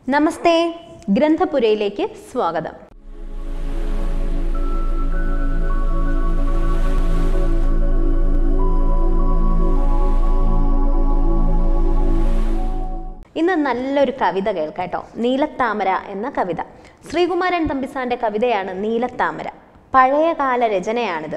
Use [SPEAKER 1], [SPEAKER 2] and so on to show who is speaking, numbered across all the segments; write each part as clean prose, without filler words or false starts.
[SPEAKER 1] നമസ്തേ, ഗ്രന്ഥപുരയിലേക്ക് സ്വാഗതം. ഇന്ന് നല്ലൊരു കവിത കേൾക്കാട്ടോ. നീലത്താമര എന്ന കവിത. ശ്രീകുമാരൻ തമ്പിസാന്റെ കവിതയാണ് നീലത്താമര. പഴയകാല രചനയാണിത്.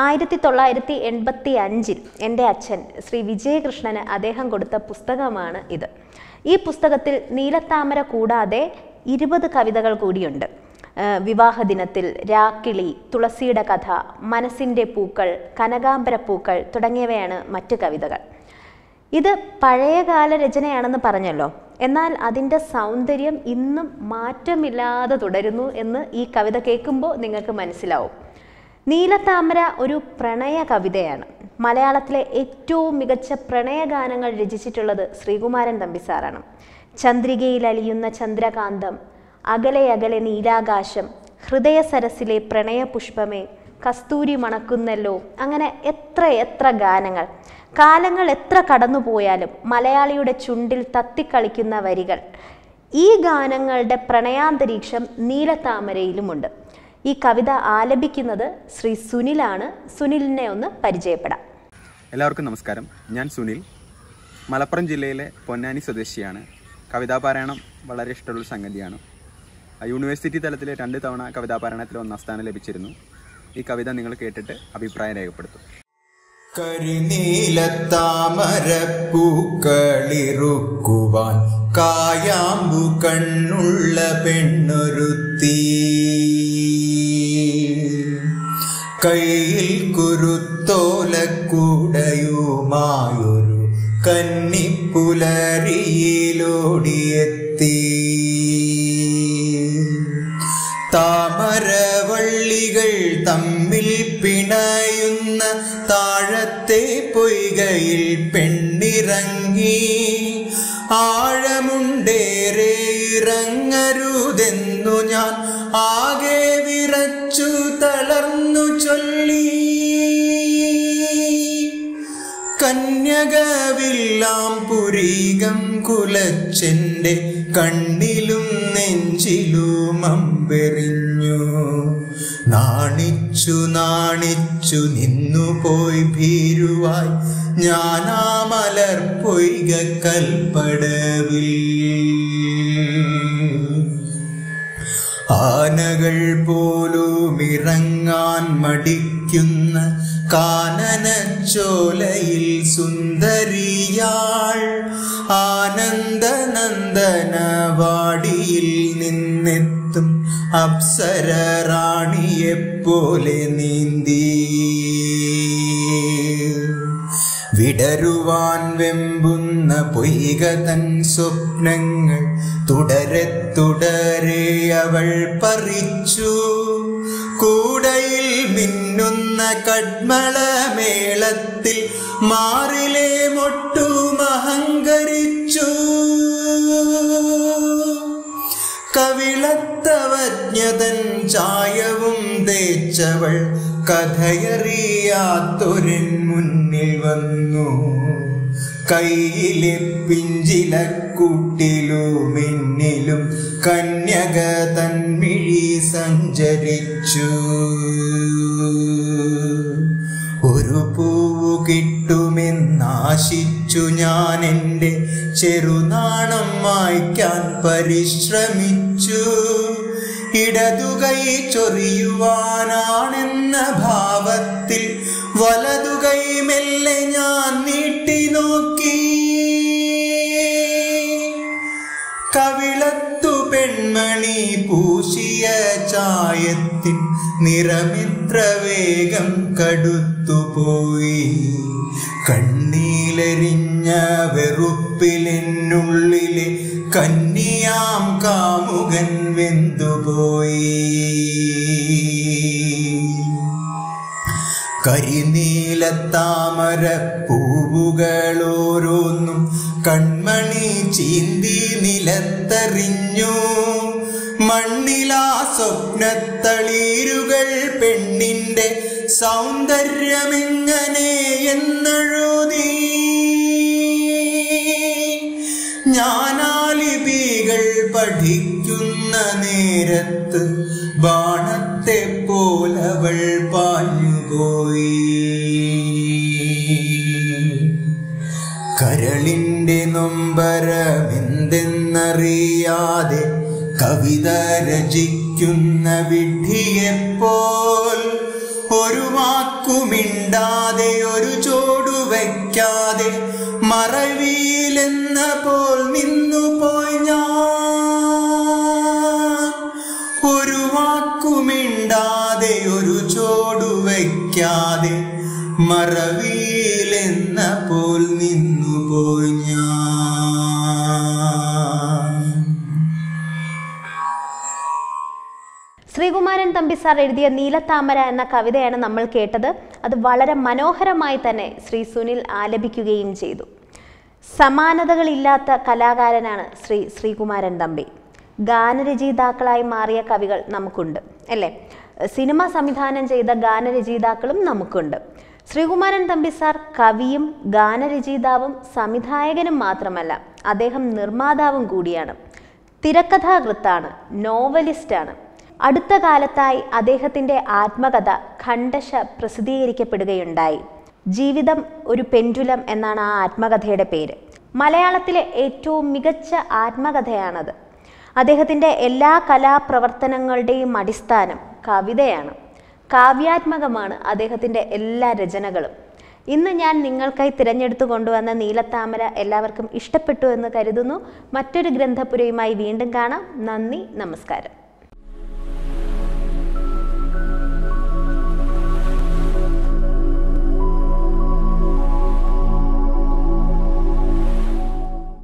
[SPEAKER 1] 1985 എൻ്റെ അച്ഛൻ ശ്രീ വിജയകൃഷ്ണന് അദ്ദേഹം കൊടുത്ത പുസ്തകമാണ് ഇത്. ഈ പുസ്തകത്തിൽ നീലത്താമര കൂടാതെ 20 കവിതകൾ കൂടിയുണ്ട്. വിവാഹദിനത്തിൽ, രാക്കിളി, തുളസിയുടെ കഥ, മനസ്സിൻ്റെ പൂക്കൾ, കനകാംബര പൂക്കൾ തുടങ്ങിയവയാണ് മറ്റ് കവിതകൾ. ഇത് പഴയകാല രചനയാണെന്ന് പറഞ്ഞല്ലോ, എന്നാൽ അതിൻ്റെ സൗന്ദര്യം ഇന്നും മാറ്റമില്ലാതെ തുടരുന്നു എന്ന് ഈ കവിത കേൾക്കുമ്പോൾ നിങ്ങൾക്ക് മനസ്സിലാവും. നീലത്താമര ഒരു പ്രണയ കവിതയാണ്. മലയാളത്തിലെ ഏറ്റവും മികച്ച പ്രണയഗാനങ്ങൾ രചിച്ചിട്ടുള്ളത് ശ്രീകുമാരൻ തമ്പിസാറാണ്. ചന്ദ്രികയിൽ അലിയുന്ന ചന്ദ്രകാന്തം, അകലെ അകലെ നീലാകാശം, ഹൃദയ സരസിലെ പ്രണയപുഷ്പമേ, കസ്തൂരി മണക്കുന്നല്ലോ, അങ്ങനെ എത്ര ഗാനങ്ങൾ. കാലങ്ങൾ എത്ര കടന്നുപോയാലും മലയാളിയുടെ ചുണ്ടിൽ തത്തിക്കളിക്കുന്ന വരികൾ. ഈ ഗാനങ്ങളുടെ പ്രണയാന്തരീക്ഷം നീലത്താമരയിലുമുണ്ട്. ഈ കവിത ആലപിക്കുന്നത് ശ്രീ സുനിലാണ്. സുനിലിനെ ഒന്ന് പരിചയപ്പെടാം.
[SPEAKER 2] എല്ലാവർക്കും നമസ്കാരം. ഞാൻ സുനിൽ, മലപ്പുറം ജില്ലയിലെ പൊന്നാനി സ്വദേശിയാണ്. കവിതാപാരായണം വളരെ ഇഷ്ടമുള്ള സംഗതിയാണ്. യൂണിവേഴ്സിറ്റി തലത്തിൽ 2 തവണ കവിതാപാരായണത്തിൽ 1ാം സ്ഥാനം ലഭിച്ചിരുന്നു. ഈ കവിത നിങ്ങൾ കേട്ടിട്ട് അഭിപ്രായം രേഖപ്പെടുത്തും.
[SPEAKER 3] കരിനീലത്താമരപ്പൂക്കളിറുക്കുവാൻ കായാമ്പു കണ്ണുള്ള പെണ്ണൊരുത്തി, കയ്യിൽ കുരുത്തോലക്കൂടയുമായൊരു കന്നിപ്പുലരിയിലോടിയെത്തി. താമരവള്ളികൾ തമ്മിൽ പിണയുന്ന താഴത്തെ പൊയ്കയിൽ പെണ്ണിറങ്ങി, ആഴമുണ്ടേറെ ഇറങ്ങരുതെന്നു ഞാൻ ആകെ വിറച്ചു തളർന്നു ചൊല്ലി. കന്യകവില്ലാം പുരീകം കുലച്ചെന്റെ കണ്ണിലും നെഞ്ചിലും അമ്പെറിഞ്ഞു. നാണിച്ചു നിന്നുപോയി ഭീരുവായി ഞാനാ മലർ പൊയ്ക കൽപ്പടവിൽ. ആനകൾ പോലും ഇറങ്ങാൻ മടിക്കുന്ന കാനനച്ചോലയിൽ സുന്ദരിയാൾ ആനന്ദനന്ദനവാടിയിൽ നിന്നെത്തും അപ്സര റാണിയെപ്പോലെ നീന്തി. വിടരുവാൻ വെമ്പുന്ന പൊയ്ക തൻ സ്വപ്നങ്ങൾ തുടരെ അവൾ പറിച്ചു. കൂടയിൽ മിന്നുന്ന കഡ്മളമേളത്തിൽ മാറിലെ മൊട്ടുമഹങ്കരിച്ചു. കവിളത്തവജ്ഞതൻ ചായവും തേച്ചവൾ കഥയറിയാത്തൊരൻ മുന്നിൽ വന്നു. കയ്യിലെ പിഞ്ചിലക്കൂട്ടിലും മിന്നിലും കന്യക തൻമിഴി സഞ്ചരിച്ചു. ഒരു പൂവു കിട്ടുമെന്നാശിച്ചു ഞാൻ എൻ്റെ ചെറുനാണം മായ്ക്കാൻ പരിശ്രമിച്ചു. ഇടതുകൈ ചൊറിയുവാനാണെന്ന ഭാവത്തിൽ വലതുകൈ മെല്ലെ ഞാൻ നീട്ടി നോക്കി. കവിളത്തു പെൺമണി പൂശിയ ചായത്തിൻ നിറമിത്ര വേഗം കടുത്തുപോയി. കണ്ണീലെരിഞ്ഞ വെറുപ്പിലെന്നുള്ളിലെ കന്യാം കാമുകൻ വെന്തുപോയി. കരിനീലത്താമര പൂവുകളോരോന്നും കൺമണി ചീന്തി നിലത്തെറിഞ്ഞു. മണ്ണിലാ സ്വപ്നത്തളീരുകൾ പെണ്ണിന്റെ സൗന്ദര്യമെങ്ങനെ എന്നഴുതി. ഞാനാലിപികൾ പഠിക്കുന്ന നേരത്ത് ബാണത്തെ പോലവൾ പാഞ്ഞുപോയി. കരളിന്റെ നൊമ്പരമെന്തെന്നറിയാതെ കവിത രചിക്കുന്ന വിഡ്ഢിയെപ്പോൽ ഒരു വാക്കുമിണ്ടാതെ ഒരു ചോടു വയ്ക്കാതെ മറവിയിലെന്ന പോൽ നിന്നുപോയി ഞാൻ. ഒരു വാക്കുമിണ്ടാതെ ഒരു ചോടു വയ്ക്കാതെ മറവിയിലെന്ന പോൽ നിന്നുപോയി ഞാൻ.
[SPEAKER 1] ശ്രീകുമാരൻ തമ്പിസാർ എഴുതിയ നീലത്താമര എന്ന കവിതയാണ് നമ്മൾ കേട്ടത്. അത് വളരെ മനോഹരമായി തന്നെ ശ്രീ സുനിൽ ആലപിക്കുകയും ചെയ്തു. സമാനതകളില്ലാത്ത കലാകാരനാണ് ശ്രീകുമാരൻ തമ്പി. ഗാനരചയിതാക്കളായി മാറിയ കവികൾ നമുക്കുണ്ട് അല്ലേ? സിനിമ സംവിധാനം ചെയ്ത ഗാനരചയിതാക്കളും നമുക്കുണ്ട്. ശ്രീകുമാരൻ തമ്പിസാർ കവിയും ഗാനരചയിതാവും സംവിധായകനും മാത്രമല്ല, അദ്ദേഹം നിർമ്മാതാവും കൂടിയാണ്. തിരക്കഥാകൃത്താണ്, നോവലിസ്റ്റാണ്. അടുത്ത കാലത്തായി അദ്ദേഹത്തിൻ്റെ ആത്മകഥ ഖണ്ഡശ പ്രസിദ്ധീകരിക്കപ്പെടുകയുണ്ടായി. ജീവിതം ഒരു പെൻഡുലം എന്നാണ് ആ ആത്മകഥയുടെ പേര്. മലയാളത്തിലെ ഏറ്റവും മികച്ച ആത്മകഥയാണത്. അദ്ദേഹത്തിൻ്റെ എല്ലാ കലാപ്രവർത്തനങ്ങളുടെയും അടിസ്ഥാനം കവിതയാണ്. കാവ്യാത്മകമാണ് അദ്ദേഹത്തിൻ്റെ എല്ലാ രചനകളും. ഇന്ന് ഞാൻ നിങ്ങൾക്കായി തിരഞ്ഞെടുത്തു കൊണ്ടുവന്ന നീലത്താമര എല്ലാവർക്കും ഇഷ്ടപ്പെട്ടു എന്ന് കരുതുന്നു. മറ്റൊരു ഗ്രന്ഥപുരയുമായി വീണ്ടും കാണാം. നന്ദി, നമസ്കാരം.